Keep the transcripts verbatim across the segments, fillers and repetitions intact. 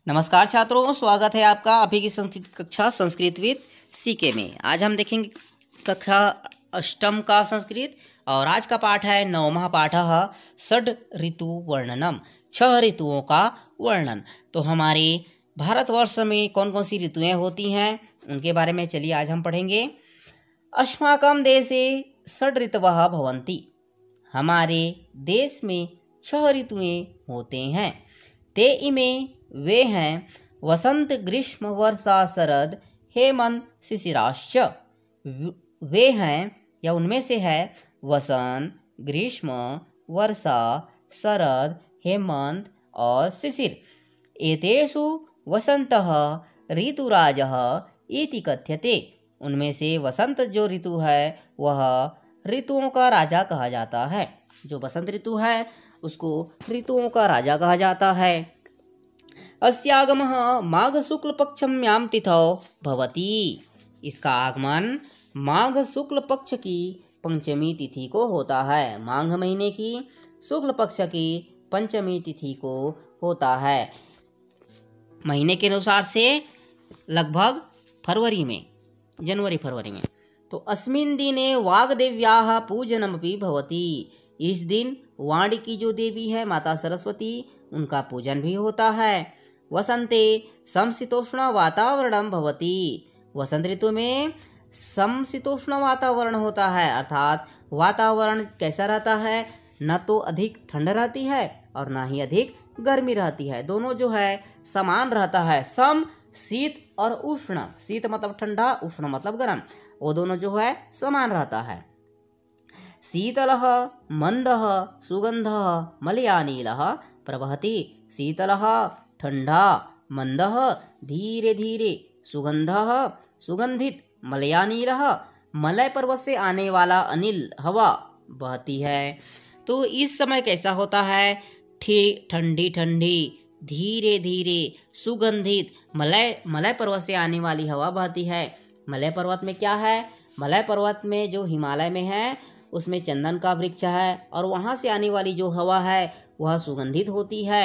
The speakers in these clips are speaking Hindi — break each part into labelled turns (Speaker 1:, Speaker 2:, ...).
Speaker 1: नमस्कार छात्रों, स्वागत है आपका अभी की संस्कृत कक्षा संस्कृत विद सीके में। आज हम देखेंगे कक्षा अष्टम का संस्कृत और आज का पाठ है नवमः पाठ षड ऋतु वर्णनम, छह ऋतुओं का वर्णन। तो हमारे भारतवर्ष में कौन कौन सी ऋतुएं होती हैं उनके बारे में चलिए आज हम पढ़ेंगे। अस्माकं देशे षड ऋतवः भवन्ति, हमारे देश में छह ऋतुएं होते हैं। ते इमे वे हैं वसंत ग्रीष्म वर्षा शरद हेमंत शिशिराश्च। वे हैं या उनमें से है वसंत ग्रीष्म वर्षा शरद हेमंत और शिशिर। एतेषु वसंतः ऋतुराजः इति कथ्यते। उनमें से वसंत जो ऋतु है वह ऋतुओं का राजा कहा जाता है। जो बसंत ऋतु है उसको ऋतुओं का राजा कहा जाता है। अस्यागमः माघ शुक्ल पक्षम्यां तिथौ भवति। इसका आगमन माघ शुक्ल पक्ष की पंचमी तिथि को होता है। माघ महीने की शुक्ल पक्ष की पंचमी तिथि को होता है। महीने के अनुसार से लगभग फरवरी में, जनवरी फरवरी में। तो अस्मिन् दिने वाग्देव्याः पूजनमपि भवति। इस दिन वाणी की जो देवी है माता सरस्वती, उनका पूजन भी होता है। वसंते समशीतोष्ण वातावरणम भवति। वसंत ऋतु में समशीतोष्ण वातावरण होता है, अर्थात वातावरण कैसा रहता है, न तो अधिक ठंड रहती है और ना ही अधिक गर्मी रहती है। दोनों जो है समान रहता है। सम शीत और उष्ण, शीत मतलब ठंडा, उष्ण मतलब गर्म, वो दोनों जो है समान रहता है। शीतलः मंदः सुगंधः मलयानीलः प्रवहति। शीतलः ठंडा, मंदः धीरे धीरे, सुगंधः सुगंधित, मलयानीलः मलय पर्वत से आने वाला अनिल हवा बहती है। तो इस समय कैसा होता है, ठंडी ठंडी धीरे धीरे सुगंधित मलय मलय पर्वत से आने वाली हवा बहती है। मलय पर्वत में क्या है, मलय पर्वत में जो हिमालय में है उसमें चंदन का वृक्ष है और वहाँ से आने वाली जो हवा है वह सुगंधित होती है।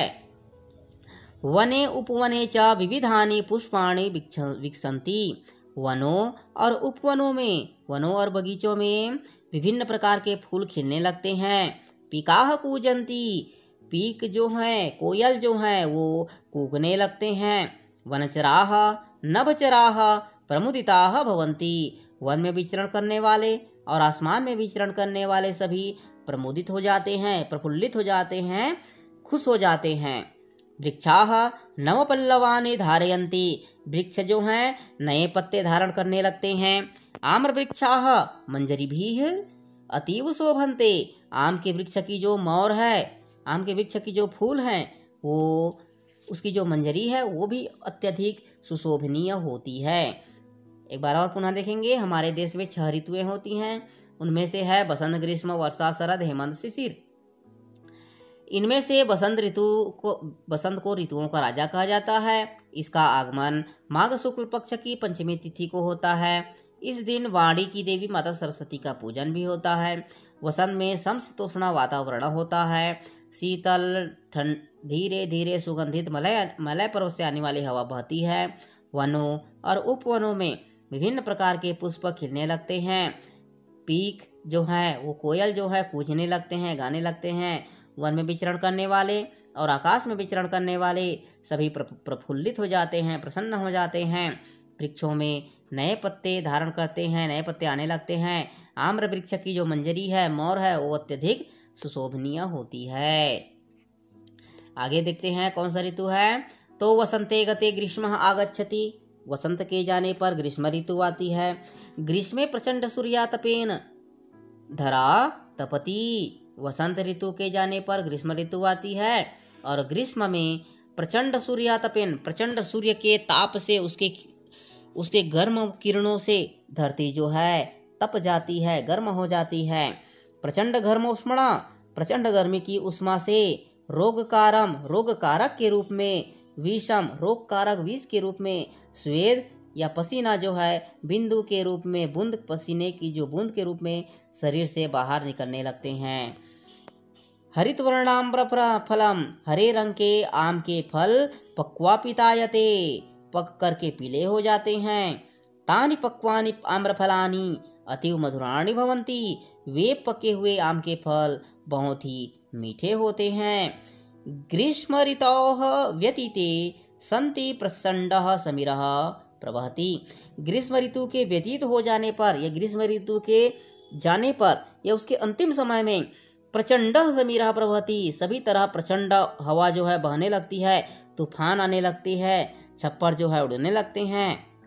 Speaker 1: वने उपवने च विविधानि पुष्पाणि विकसन्ति। वनों और उपवनों में, वनों और बगीचों में विभिन्न प्रकार के फूल खिलने लगते हैं। पीकाः कूजन्ति। पीक जो हैं, कोयल जो हैं वो कूकने लगते हैं। वनचराः नभचराः प्रमुदिताः भवन्ति। वन में विचरण करने वाले और आसमान में विचरण करने वाले सभी प्रमुदित हो जाते हैं, प्रफुल्लित हो जाते हैं, खुश हो जाते हैं। वृक्षाः नवपल्लवानि धारयन्ति। वृक्ष जो हैं नए पत्ते धारण करने लगते हैं। आम्र वृक्षाः मंजरीभिः अतीव शोभन्ते। आम के वृक्ष की जो मौर है, आम के वृक्ष की जो फूल हैं वो, उसकी जो मंजरी है वो भी अत्यधिक सुशोभनीय होती है। एक बार और पुनः देखेंगे। हमारे देश में छह ऋतुएं होती हैं। उनमें से है बसंत ग्रीष्म वर्षा शरद हेमंत शिशिर। इनमें से बसंत ऋतु को बसंत को ऋतुओं का राजा कहा जाता है। इसका आगमन माघ शुक्ल पक्ष की पंचमी तिथि को होता है। इस दिन वाणी की देवी माता सरस्वती का पूजन भी होता है। वसंत में समशीतोष्ण वातावरण होता है। शीतल ठंड धीरे धीरे सुगंधित मलय मलय पर्वत से आने वाली हवा बहती है। वनों और उपवनों में विभिन्न प्रकार के पुष्प खिलने लगते हैं। पीक जो है वो कोयल जो है कूजने लगते हैं, गाने लगते हैं। वन में विचरण करने वाले और आकाश में विचरण करने वाले सभी प्रफुल्लित हो जाते हैं, प्रसन्न हो जाते हैं। वृक्षों में नए पत्ते धारण करते हैं, नए पत्ते आने लगते हैं। आम्र वृक्ष की जो मंजरी है, मोर है, वो अत्यधिक सुशोभनीय होती है। आगे देखते हैं कौन सा ऋतु है। तो वसंते गते ग्रीष्म आगच्छति। वसंत के जाने पर ग्रीष्म ऋतु आती है। ग्रीष्मे प्रचंड सूर्यातपेन धरा तपति। वसंत ऋतु के जाने पर ग्रीष्म ऋतु आती है और ग्रीष्म में प्रचंड सूर्यातपेन, प्रचंड सूर्य के ताप से, उसके उसके गर्म किरणों से धरती जो है तप जाती है, गर्म हो जाती है। प्रचंड घर्मोष्मणा, प्रचंड गर्मी की उष्मा से रोगकारम, रोगकारक के रूप में, विषम, रोगकारक विष के रूप में, स्वेद या पसीना जो है बिंदु के रूप में, बूंद पसीने की जो बूंद के रूप में शरीर से बाहर निकलने लगते हैं। हरित वर्णाम्र फलम, हरे रंग के आम के फल पक्वा पितायते, पक करके पीले हो जाते हैं। तानि पक्वानि आम्रफलानि अतीव मधुराणि भवन्ति, वे पके हुए आम के फल बहुत ही मीठे होते हैं। ग्रीष्म ऋतोः व्यतीते सन्ति प्रचंडः समीरः प्रवहति, ग्रीष्म ऋतु के व्यतीत हो जाने पर या ग्रीष्म ऋतु के जाने पर या उसके अंतिम समय में प्रचंड समीरः प्रवहति, सभी तरह प्रचंड हवा जो है बहने लगती है, तूफान आने लगती है, छप्पर जो है उड़ने लगते हैं।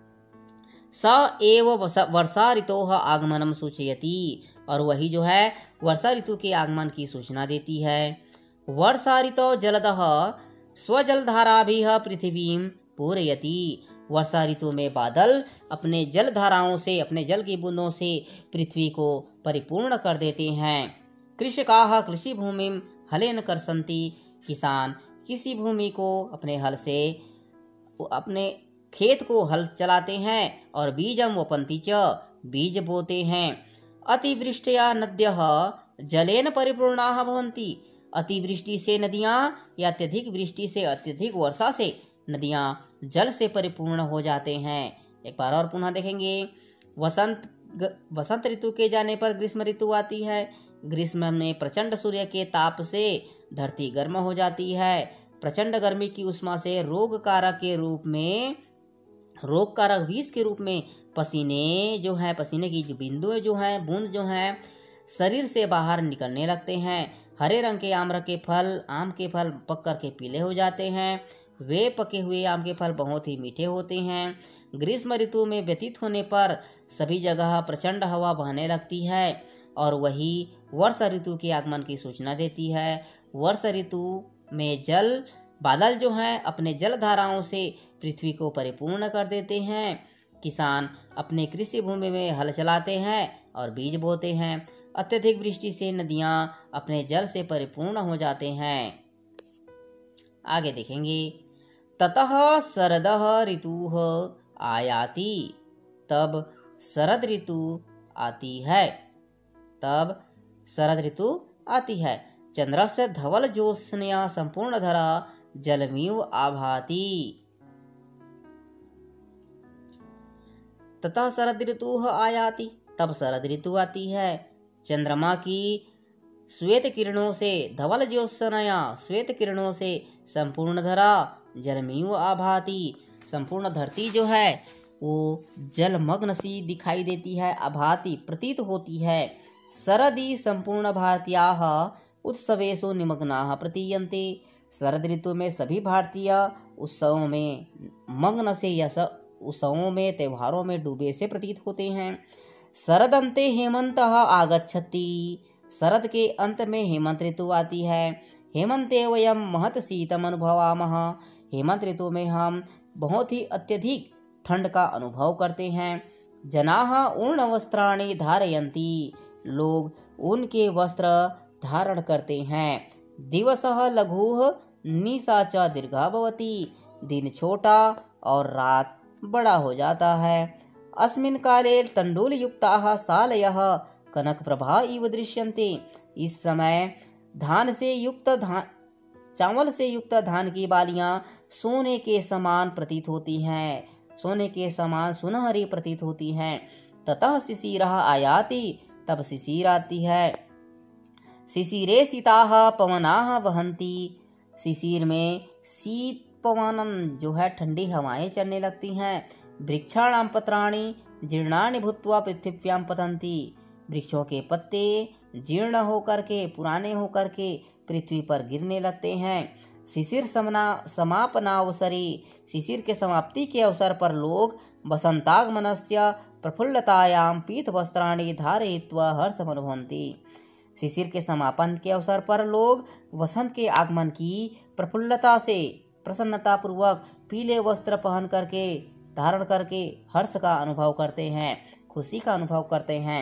Speaker 1: स एव वर्षा ऋतोः आगमनम सूचयति, और वही जो है वर्षा ऋतु के आगमन की सूचना देती है। वर्षा ऋतौ जलदः स्वजलधाराभिः पृथ्वीं पूरयति, वर्षा ऋतु में बादल अपने जल धाराओं से, अपने जल की बूंदों से पृथ्वी को परिपूर्ण कर देते हैं। कृषकाः कृषि भूमिं हलेन कर्षन्ति, किसान किसी भूमि को अपने हल से, अपने खेत को हल चलाते हैं। और बीजम वपन्ति च, बीज बोते हैं। अतिवृष्टया नद्यः जलेन परिपूर्णाः भवन्ति, अतिवृष्टि से नदियाँ या अत्यधिक वृष्टि से, अत्यधिक वर्षा से नदियाँ जल से परिपूर्ण हो जाते हैं। एक बार और पुनः देखेंगे। वसंत वसंत ऋतु के जाने पर ग्रीष्म ऋतु आती है। ग्रीष्म में प्रचंड सूर्य के ताप से धरती गर्म हो जाती है। प्रचंड गर्मी की उष्मा से रोग कारक के रूप में, रोग कारक विष के रूप में पसीने जो है, पसीने की जो बिंदु जो है, बूंद जो है शरीर से बाहर निकलने लगते हैं। हरे रंग के आम्र के फल, आम के फल पक करके पीले हो जाते हैं। वे पके हुए आम के फल बहुत ही मीठे होते हैं। ग्रीष्म ऋतु में व्यतीत होने पर सभी जगह प्रचंड हवा बहने लगती है, और वही वर्षा ऋतु के आगमन की सूचना देती है। वर्षा ऋतु में जल बादल जो हैं अपने जल धाराओं से पृथ्वी को परिपूर्ण कर देते हैं। किसान अपने कृषि भूमि में हल चलाते हैं और बीज बोते हैं। अत्यधिक वृष्टि से नदियाँ अपने जल से परिपूर्ण हो जाते हैं। आगे देखेंगे। ततः शरदः ऋतुः आयाति, तब शरद ऋतु आती है, तब शरद ऋतु आती है। चंद्रस्य धवल ज्योत्स्नया संपूर्ण धरा जलमिव आभाति। ततः शरद ऋतु आयाति, तब शरद ऋतु आती है। चंद्रमा की श्वेत किरणों से, धवल ज्योत्स्नया श्वेत किरणों से संपूर्ण धरा जलमिव आभाति, संपूर्ण धरती जो है वो जलमग्न सी दिखाई देती है। आभाति प्रतीत होती है। शरदि संपूर्ण भारतीयाः उत्सवेषु निमग्नाः प्रतीयन्ते, शरद ऋतु में सभी भारतीय उत्सवों में मग्न से या उत्सवों में, त्योहारों में डूबे से प्रतीत होते हैं। शरदन्ते हेमन्तः आगच्छति, शरद के अंत में हेमंत ऋतु आती है। हेमंते वयं महत शीतम अनुभवामः, हेमंत ऋतु में हम बहुत ही अत्यधिक ठंड का अनुभव करते हैं। जनाः ऊर्ण वस्त्राणि धारयन्ति, लोग उनके वस्त्र धारण करते हैं। दिवसः लघुः निशा च दीर्घा भवति, दिन छोटा और रात बड़ा हो जाता है। अस्मिन् काले तण्डुलयुक्ताः सालयः कनकप्रभा इव दृश्यन्ते, इस समय धान से युक्त धान चावल से युक्त धान की बालियां सोने के समान प्रतीत होती हैं, सोने के समान सुनहरी प्रतीत होती हैं। ततः शिशिरः आयाति, तब शिशिर आती है। शिशिरे शीताः पवनाः वहन्ति, शिशिर में शीत पवन जो है ठंडी हवाएं चलने लगती हैं। वृक्षाणां पत्राणि जीर्णानि भूत्वा पृथिव्यां पतन्ति, वृक्षों के पत्ते जीर्ण होकर के, पुराने होकर के पृथ्वी पर गिरने लगते हैं। शिशिर समना समापनावसरे, शिशिर के समाप्ति के अवसर पर लोग वसंतागमनस्य प्रफुल्लतायां पीत वस्त्राणि धारयित्वा हर्षमनुभवन्ति, शिशिर के समापन के अवसर पर लोग वसंत के आगमन की प्रफुल्लता से, प्रसन्नता पूर्वक पीले वस्त्र पहन करके, धारण करके हर्ष का अनुभव करते हैं, खुशी का अनुभव करते हैं।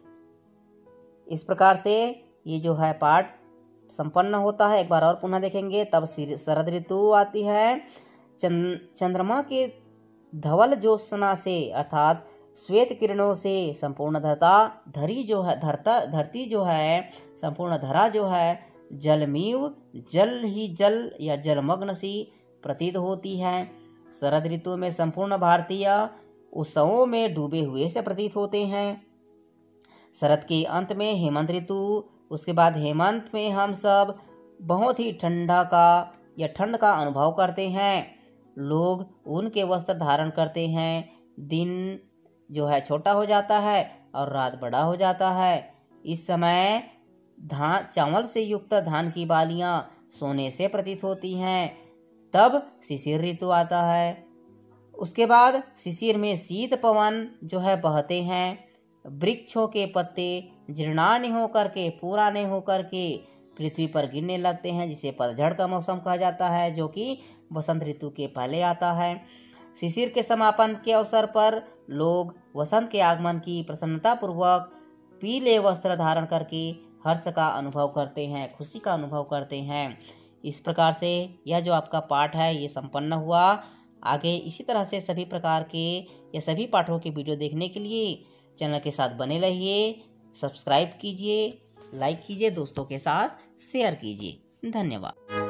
Speaker 1: इस प्रकार से ये जो है पाठ संपन्न होता है। एक बार और पुनः देखेंगे। तब शरद ऋतु आती है। चंद्रमा के धवल ज्योत्सना से अर्थात श्वेत किरणों से संपूर्ण धरता धरी जो है धरता धरती जो है संपूर्ण धरा जो है जलमीव जल ही जल या जलमग्न सी प्रतीत होती है। शरद ऋतु में संपूर्ण भारतीय उत्सवों में डूबे हुए से प्रतीत होते हैं। शरद के अंत में हेमंत ऋतु, उसके बाद हेमंत में हम सब बहुत ही ठंडा का या ठंड का अनुभव करते हैं। लोग ऊन के वस्त्र धारण करते हैं। दिन जो है छोटा हो जाता है और रात बड़ा हो जाता है। इस समय धान चावल से युक्त धान की बालियां सोने से प्रतीत होती हैं। तब शिशिर ऋतु आता है। उसके बाद शिशिर में शीत पवन जो है बहते हैं। वृक्षों के पत्ते जीर्णान्य होकर के पुराने होकर के पृथ्वी पर गिरने लगते हैं, जिसे पतझड़ का मौसम कहा जाता है, जो कि वसंत ऋतु के पहले आता है। शिशिर के समापन के अवसर पर लोग वसंत के आगमन की प्रसन्नता पूर्वक पीले वस्त्र धारण करके हर्ष का अनुभव करते हैं, खुशी का अनुभव करते हैं। इस प्रकार से यह जो आपका पाठ है ये संपन्न हुआ। आगे इसी तरह से सभी प्रकार के या सभी पाठों के वीडियो देखने के लिए चैनल के साथ बने रहिए। सब्सक्राइब कीजिए, लाइक कीजिए, दोस्तों के साथ शेयर कीजिए। धन्यवाद।